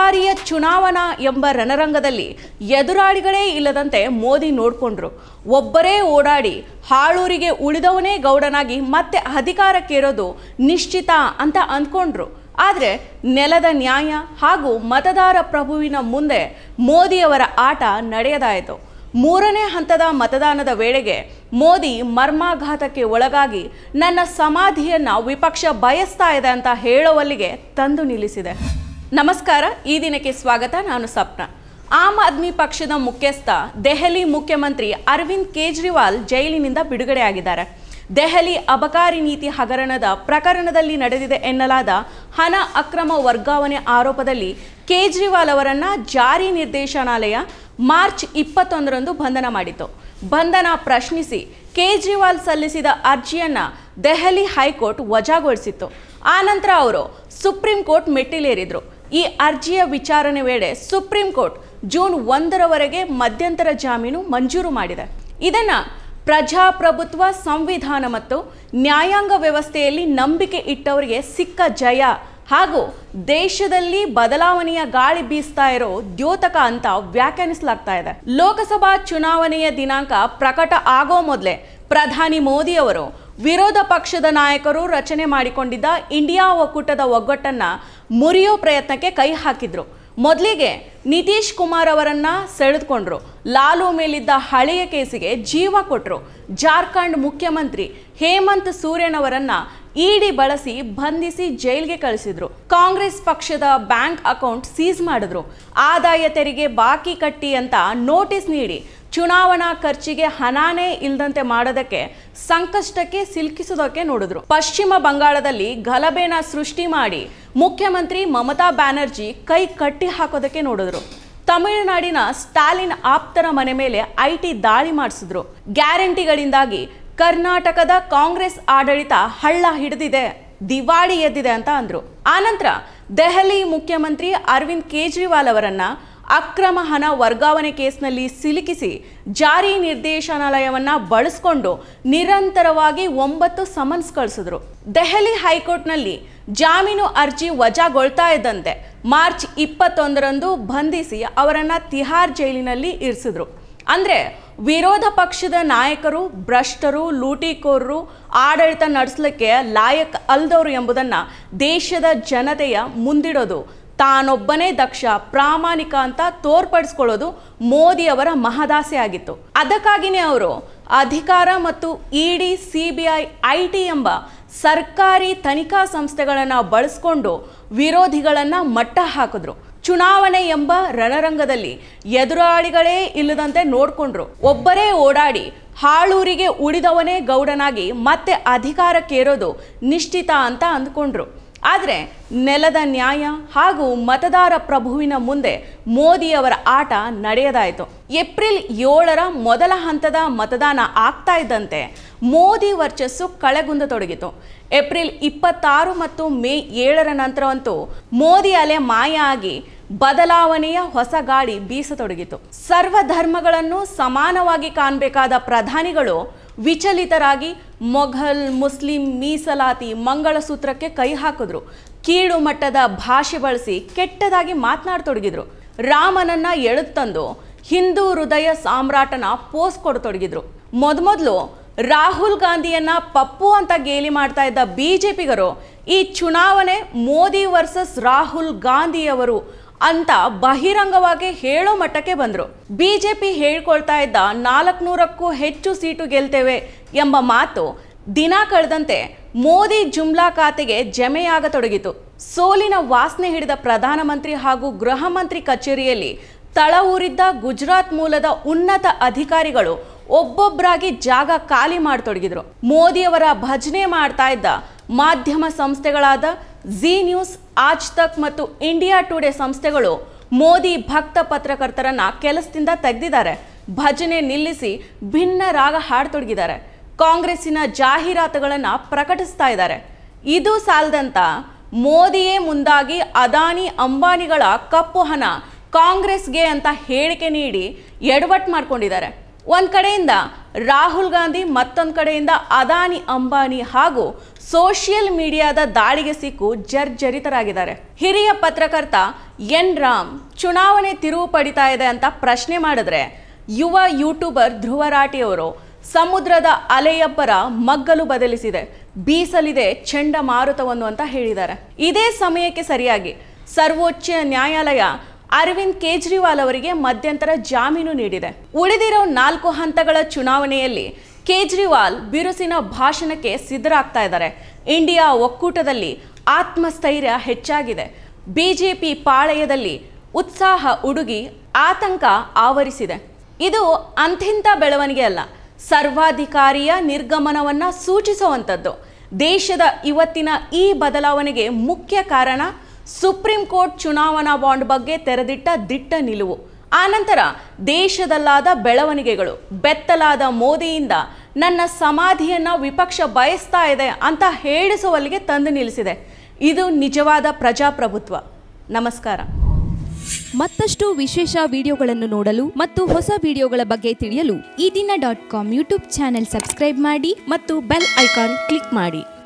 ಬಾರಿಯ ಚುನಾವಣಾ ಎಂಬ ರಣರಂಗದಲ್ಲಿ ಎದುರಾಳಿಗಳೇ ಇಲ್ಲದಂತೆ ಮೋದಿ ನೋಡಿಕೊಂಡ್ರು. ಒಬ್ಬರೇ ಓಡಾಡಿ ಹಾಳೂರಿಗೆ ಉಳಿದವನೇ ಗೌಡನಾಗಿ ಮತ್ತೆ ಅಧಿಕಾರಕ್ಕೇರೋದು ನಿಶ್ಚಿತ ಅಂತ ಅಂದ್ಕೊಂಡ್ರು. ಆದರೆ ನೆಲದ ನ್ಯಾಯ ಹಾಗೂ ಮತದಾರ ಪ್ರಭುವಿನ ಮುಂದೆ ಮೋದಿಯವರ ಆಟ ನಡೆಯದಾಯಿತು. ಮೂರನೇ ಹಂತದ ಮತದಾನದ ವೇಳೆಗೆ ಮೋದಿ ಮರ್ಮಾಘಾತಕ್ಕೆ ಒಳಗಾಗಿ ನನ್ನ ಸಮಾಧಿಯನ್ನು ವಿಪಕ್ಷ ಬಯಸ್ತಾ ಇದೆ ಅಂತ ಹೇಳುವಲ್ಲಿಗೆ ತಂದು ನಿಲ್ಲಿಸಿದೆ. ನಮಸ್ಕಾರ, ಈ ದಿನಕ್ಕೆ ಸ್ವಾಗತ. ನಾನು ಸಪ್ನ. ಆಮ್ ಆದ್ಮಿ ಪಕ್ಷದ ಮುಖ್ಯಸ್ಥ ದೆಹಲಿ ಮುಖ್ಯಮಂತ್ರಿ ಅರವಿಂದ್ ಕೇಜ್ರಿವಾಲ್ ಜೈಲಿನಿಂದ ಬಿಡುಗಡೆಯಾಗಿದ್ದಾರೆ. ದೆಹಲಿ ಅಬಕಾರಿ ನೀತಿ ಹಗರಣದ ಪ್ರಕರಣದಲ್ಲಿ ನಡೆದಿದೆ ಎನ್ನಲಾದ ಹಣ ಅಕ್ರಮ ವರ್ಗಾವಣೆ ಆರೋಪದಲ್ಲಿ ಕೇಜ್ರಿವಾಲ್ ಅವರನ್ನು ಜಾರಿ ನಿರ್ದೇಶನಾಲಯ ಮಾರ್ಚ್ 21ರಂದು ಬಂಧನ ಮಾಡಿತು. ಬಂಧನ ಪ್ರಶ್ನಿಸಿ ಕೇಜ್ರಿವಾಲ್ ಸಲ್ಲಿಸಿದ ಅರ್ಜಿಯನ್ನು ದೆಹಲಿ ಹೈಕೋರ್ಟ್ ವಜಾಗೊಳಿಸಿತ್ತು. ಆನಂತರ ಅವರು ಸುಪ್ರೀಂ ಕೋರ್ಟ್ ಮೆಟ್ಟಿಲೇರಿದ್ರು. ಈ ಅರ್ಜಿಯ ವಿಚಾರಣೆ ವೇಳೆ ಸುಪ್ರೀಂ ಕೋರ್ಟ್ ಜೂನ್ 1ರವರೆಗೆ ಮಧ್ಯಂತರ ಜಾಮೀನು ಮಂಜೂರು ಮಾಡಿದೆ. ಇದನ್ನು ಪ್ರಜಾಪ್ರಭುತ್ವ, ಸಂವಿಧಾನ ಮತ್ತು ನ್ಯಾಯಾಂಗ ವ್ಯವಸ್ಥೆಯಲ್ಲಿ ನಂಬಿಕೆ ಇಟ್ಟವರಿಗೆ ಸಿಕ್ಕ ಜಯ ಹಾಗೂ ದೇಶದಲ್ಲಿ ಬದಲಾವಣೆಯ ಗಾಳಿ ಬೀಸ್ತಾ ಇರೋ ದ್ಯೋತಕ ಅಂತ ವ್ಯಾಖ್ಯಾನಿಸಲಾಗ್ತಾ ಇದೆ. ಲೋಕಸಭಾ ಚುನಾವಣೆಯ ದಿನಾಂಕ ಪ್ರಕಟ ಆಗೋ ಮೊದಲೇ ಪ್ರಧಾನಿ ಮೋದಿ ಅವರು ವಿರೋಧ ಪಕ್ಷದ ನಾಯಕರು ರಚನೆ ಮಾಡಿಕೊಂಡಿದ್ದ ಇಂಡಿಯಾ ಒಕ್ಕೂಟದ ಒಗ್ಗಟ್ಟನ್ನು ಮುರಿಯೋ ಪ್ರಯತ್ನಕ್ಕೆ ಕೈ ಹಾಕಿದ್ರು. ಮೊದಲಿಗೆ ನಿತೀಶ್ ಕುಮಾರ್ ಅವರನ್ನ ಸೆಳೆದುಕೊಂಡ್ರು. ಲಾಲು ಮೇಲಿದ್ದ ಹಳೆಯ ಕೇಸಿಗೆ ಜೀವ ಕೊಟ್ಟರು. ಜಾರ್ಖಂಡ್ ಮುಖ್ಯಮಂತ್ರಿ ಹೇಮಂತ್ ಸೂರೆನ್ ಅವರನ್ನ ಇಡಿ ಬಳಸಿ ಬಂಧಿಸಿ ಜೈಲಿಗೆ ಕಳಿಸಿದ್ರು. ಕಾಂಗ್ರೆಸ್ ಪಕ್ಷದ ಬ್ಯಾಂಕ್ ಅಕೌಂಟ್ ಸೀಸ್ ಮಾಡಿದ್ರು. ಆದಾಯ ತೆರಿಗೆ ಬಾಕಿ ಕಟ್ಟಿ ಅಂತ ನೋಟಿಸ್ ನೀಡಿ ಚುನಾವಣಾ ಖರ್ಚಿಗೆ ಹಣನೇ ಇಲ್ಲದಂತೆ ಮಾಡೋದಕ್ಕೆ ಸಂಕಷ್ಟಕ್ಕೆ ಸಿಲುಕಿಸೋದಕ್ಕೆ ನೋಡಿದ್ರು. ಪಶ್ಚಿಮ ಬಂಗಾಳದಲ್ಲಿ ಗಲಭೆನ ಸೃಷ್ಟಿ ಮಾಡಿ ಮುಖ್ಯಮಂತ್ರಿ ಮಮತಾ ಬ್ಯಾನರ್ಜಿ ಕೈ ಕಟ್ಟಿ ಹಾಕೋದಕ್ಕೆ ನೋಡಿದ್ರು. ತಮಿಳುನಾಡಿನ ಸ್ಟಾಲಿನ್ ಆಪ್ತರ ಮನೆ ಮೇಲೆ ಐಟಿ ದಾಳಿ ಮಾಡಿಸಿದ್ರು. ಗ್ಯಾರಂಟಿಗಳಿಂದಾಗಿ ಕರ್ನಾಟಕದ ಕಾಂಗ್ರೆಸ್ ಆಡಳಿತ ಹಳ್ಳ ಹಿಡಿದಿದೆ, ದಿವಾಳಿ ಎದ್ದಿದೆ ಅಂತ ಅಂದ್ರು. ಆನಂತರ ದೆಹಲಿ ಮುಖ್ಯಮಂತ್ರಿ ಅರವಿಂದ್ ಕೇಜ್ರಿವಾಲ್ ಅವರನ್ನ ಅಕ್ರಮ ಹಣ ವರ್ಗಾವಣೆ ಕೇಸ್ನಲ್ಲಿ ಸಿಲುಕಿಸಿ ಜಾರಿ ನಿರ್ದೇಶನಾಲಯವನ್ನ ಬಳಸಿಕೊಂಡು ನಿರಂತರವಾಗಿ 9 ಸಮನ್ಸ್ ಕಳಿಸಿದ್ರು. ದೆಹಲಿ ಹೈಕೋರ್ಟ್ನಲ್ಲಿ ಜಾಮೀನು ಅರ್ಜಿ ವಜಾಗೊಳ್ತಾ ಇದ್ದಂತೆ ಮಾರ್ಚ್ 21ರಂದು ಬಂಧಿಸಿ ಅವರನ್ನ ತಿಹಾರ್ ಜೈಲಿನಲ್ಲಿ ಇರಿಸಿದ್ರು. ಅಂದರೆ ವಿರೋಧ ಪಕ್ಷದ ನಾಯಕರು ಭ್ರಷ್ಟರು, ಲೂಟಿಕೋರರು, ಆಡಳಿತ ನಡೆಸಲಿಕ್ಕೆ ಲಾಯಕ್ ಅಲ್ದವರು ಎಂಬುದನ್ನು ದೇಶದ ಜನತೆಯ ಮುಂದಿಡೋದು, ತಾನೊಬ್ಬನೇ ದಕ್ಷ, ಪ್ರಾಮಾಣಿಕ ಅಂತ ತೋರ್ಪಡಿಸ್ಕೊಳ್ಳೋದು ಮೋದಿಯವರ ಮಹದಾಸೆ ಆಗಿತ್ತು. ಅದಕ್ಕಾಗಿಯೇ ಅವರು ಅಧಿಕಾರ ಮತ್ತು ಇಡಿ, ಸಿಬಿಐ, ಐಟಿ ಎಂಬ ಸರ್ಕಾರಿ ತನಿಖಾ ಸಂಸ್ಥೆಗಳನ್ನು ಬಳಸಿಕೊಂಡು ವಿರೋಧಿಗಳನ್ನು ಮಟ್ಟ ಹಾಕಿದ್ರು. ಚುನಾವಣೆ ಎಂಬ ರಣರಂಗದಲ್ಲಿ ಎದುರಾಳಿಗಳೇ ಇಲ್ಲದಂತೆ ನೋಡಿಕೊಂಡ್ರು. ಒಬ್ಬರೇ ಓಡಾಡಿ ಹಾಳೂರಿಗೆ ಉಳಿದವನೇ ಗೌಡನಾಗಿ ಮತ್ತೆ ಅಧಿಕಾರಕ್ಕೇರೋದು ನಿಶ್ಚಿತ ಅಂತ ಅಂದ್ಕೊಂಡ್ರು. ಆದರೆ ನೆಲದ ನ್ಯಾಯ ಹಾಗೂ ಮತದಾರ ಪ್ರಭುವಿನ ಮುಂದೆ ಮೋದಿಯವರ ಆಟ ನಡೆಯದಾಯಿತು. ಏಪ್ರಿಲ್ 7ರ ಮೊದಲ ಹಂತದ ಮತದಾನ ಆಗ್ತಾ ಇದ್ದಂತೆ ಮೋದಿ ವರ್ಚಸ್ಸು ಕಳೆಗುಂದತೊಡಗಿತು. ಏಪ್ರಿಲ್ 26 ಮತ್ತು ಮೇ 7ರ ನಂತರವಂತೂ ಮೋದಿ ಅಲೆ ಮಾಯ ಆಗಿ ಬದಲಾವಣೆಯ ಹೊಸ ಗಾಳಿ ಬೀಸತೊಡಗಿತು. ಸರ್ವಧರ್ಮಗಳನ್ನು ಸಮಾನವಾಗಿ ಕಾಣಬೇಕಾದ ಪ್ರಧಾನಿಗಳು ವಿಚಲಿತರಾಗಿ ಮೊಘಲ್, ಮುಸ್ಲಿಂ, ಮೀಸಲಾತಿ, ಮಂಗಳಸೂತ್ರಕ್ಕೆ ಕೈ ಹಾಕಿದ್ರು. ಕೀಳು ಮಟ್ಟದ ಭಾಷೆ ಬಳಸಿ ಕೆಟ್ಟದಾಗಿ ಮಾತನಾಡತೊಡಗಿದ್ರು. ರಾಮನನ್ನ ಎಳೆದುತಂದು ಹಿಂದೂ ಹೃದಯ ಸಾಮ್ರಾಟನ ಪೋಸ್ ಕೊಡತೊಡಗಿದ್ರು. ಮೊದಲು ರಾಹುಲ್ ಗಾಂಧಿಯನ್ನ ಪಪ್ಪು ಅಂತ ಗೇಲಿ ಮಾಡ್ತಾ ಇದ್ದ ಬಿಜೆಪಿಗರು ಈ ಚುನಾವಣೆ ಮೋದಿ ವರ್ಸಸ್ ರಾಹುಲ್ ಗಾಂಧಿಯವರು ಅಂತ ಬಹಿರಂಗವಾಗಿ ಹೇಳೋ ಮಟ್ಟಕ್ಕೆ ಬಂದರು. ಬಿಜೆಪಿ ಹೇಳ್ಕೊಳ್ತಾ ಇದ್ದ 400ಕ್ಕೂ ಹೆಚ್ಚು ಸೀಟು ಗೆಲ್ತೇವೆ ಎಂಬ ಮಾತು ದಿನ ಕಳೆದಂತೆ ಮೋದಿ ಜುಮ್ಲಾ ಖಾತೆಗೆ ಜಮೆಯಾಗತೊಡಗಿತು. ಸೋಲಿನ ವಾಸನೆ ಹಿಡಿದ ಪ್ರಧಾನಮಂತ್ರಿ ಹಾಗೂ ಗೃಹ ಮಂತ್ರಿ ಕಚೇರಿಯಲ್ಲಿ ತಳ ಊರಿದ್ದ ಗುಜರಾತ್ ಮೂಲದ ಉನ್ನತ ಅಧಿಕಾರಿಗಳು ಒಬ್ಬೊಬ್ಬರಾಗಿ ಜಾಗ ಖಾಲಿ ಮಾಡತೊಡಗಿದ್ರು. ಮೋದಿಯವರ ಭಜನೆ ಮಾಡ್ತಾ ಇದ್ದ ಮಾಧ್ಯಮ ಸಂಸ್ಥೆಗಳಾದ ಝೀ ನ್ಯೂಸ್, ಆಜ್ ತಕ್ ಮತ್ತು ಇಂಡಿಯಾ ಟುಡೇ ಸಂಸ್ಥೆಗಳು ಮೋದಿ ಭಕ್ತ ಪತ್ರಕರ್ತರನ್ನ ಕೆಲಸದಿಂದ ತೆಗೆದಿದ್ದಾರೆ. ಭಜನೆ ನಿಲ್ಲಿಸಿ ಭಿನ್ನ ರಾಗ ಹಾಡತೊಡಗಿದ್ದಾರೆ. ಕಾಂಗ್ರೆಸ್ಸಿನ ಜಾಹೀರಾತುಗಳನ್ನು ಪ್ರಕಟಿಸ್ತಾ ಇದ್ದಾರೆ. ಇದು ಸಾಲದಂತ ಮೋದಿಯೇ ಮುಂದಾಗಿ ಅದಾನಿ, ಅಂಬಾನಿಗಳ ಕಪ್ಪು ಹಣ ಕಾಂಗ್ರೆಸ್ಗೆ ಅಂತ ಹೇಳಿಕೆ ನೀಡಿ ಎಡವಟ್ಟು ಮಾಡ್ಕೊಂಡಿದ್ದಾರೆ. ಒಂದು ಕಡೆಯಿಂದ ರಾಹುಲ್ ಗಾಂಧಿ, ಮತ್ತೊಂದು ಕಡೆಯಿಂದ ಅದಾನಿ ಅಂಬಾನಿ ಹಾಗೂ ಸೋಷಿಯಲ್ ಮೀಡಿಯಾದ ದಾಳಿಗೆ ಸಿಕ್ಕು ಜರ್ಜರಿತರಾಗಿದ್ದಾರೆ. ಹಿರಿಯ ಪತ್ರಕರ್ತ ಎನ್ ರಾಮ್ ಚುನಾವಣೆ ತಿರುವು ಪಡಿತಾ ಇದೆ ಅಂತ ಪ್ರಶ್ನೆ ಮಾಡಿದ್ರೆ, ಯುವ ಯೂಟ್ಯೂಬರ್ ಧ್ರುವ ರಾಠಿ ಅವರು ಸಮುದ್ರದ ಅಲೆಯಬ್ಬರ ಮಗ್ಗಲು ಬದಲಿಸಿದೆ, ಬೀಸಲಿದೆ ಚಂಡಮಾರುತವನ್ನು ಅಂತ ಹೇಳಿದ್ದಾರೆ. ಇದೇ ಸಮಯಕ್ಕೆ ಸರಿಯಾಗಿ ಸರ್ವೋಚ್ಚ ನ್ಯಾಯಾಲಯ ಅರವಿಂದ್ ಕೇಜ್ರಿವಾಲ್ ಅವರಿಗೆ ಮಧ್ಯಂತರ ಜಾಮೀನು ನೀಡಿದೆ. ಉಳಿದಿರೋ 4 ಹಂತಗಳ ಚುನಾವಣೆಯಲ್ಲಿ ಕೇಜ್ರಿವಾಲ್ ಬಿರುಸಿನ ಭಾಷಣಕ್ಕೆ ಸಿದ್ಧರಾಗ್ತಾ ಇದ್ದಾರೆ. ಇಂಡಿಯಾ ಒಕ್ಕೂಟದಲ್ಲಿ ಆತ್ಮಸ್ಥೈರ್ಯ ಹೆಚ್ಚಾಗಿದೆ. ಬಿಜೆಪಿ ಪಾಳೆಯದಲ್ಲಿ ಉತ್ಸಾಹ ಉಡುಗಿ ಆತಂಕ ಆವರಿಸಿದೆ. ಇದು ಅಂಥಿಂಥ ಬೆಳವಣಿಗೆ ಅಲ್ಲ, ಸರ್ವಾಧಿಕಾರಿಯ ನಿರ್ಗಮನವನ್ನು ಸೂಚಿಸುವಂಥದ್ದು. ದೇಶದ ಇವತ್ತಿನ ಈ ಬದಲಾವಣೆಗೆ ಮುಖ್ಯ ಕಾರಣ ಸುಪ್ರೀಂ ಕೋರ್ಟ್ ಚುನಾವಣಾ ಬಾಂಡ್ ಬಗ್ಗೆ ತೆರೆದಿಟ್ಟ ದಿಟ್ಟ ನಿಲುವು. ಆನಂತರ ದೇಶದಲ್ಲಾದ ಬೆಳವಣಿಗೆಗಳು. ಬೆತ್ತಲಾದ ಮೋದಿಯಿಂದ ನನ್ನ ಸಮಾಧಿಯನ್ನು ವಿಪಕ್ಷ ಬಯಸ್ತಾ ಇದೆ ಅಂತ ಹೇಳಿಸುವಲ್ಲಿಗೆ ತಂದು ನಿಲ್ಲಿಸಿದೆ. ಇದು ನಿಜವಾದ ಪ್ರಜಾಪ್ರಭುತ್ವ. ನಮಸ್ಕಾರ. ಮತ್ತಷ್ಟು ವಿಶೇಷ ವಿಡಿಯೋಗಳನ್ನು ನೋಡಲು ಮತ್ತು ಹೊಸ ವಿಡಿಯೋಗಳ ಬಗ್ಗೆ ತಿಳಿಯಲು ಈ ದಿನ .com ಯೂಟ್ಯೂಬ್ ಚಾನೆಲ್ ಸಬ್ಸ್ಕ್ರೈಬ್ ಮಾಡಿ ಮತ್ತು ಬೆಲ್ ಐಕಾನ್ ಕ್ಲಿಕ್ ಮಾಡಿ.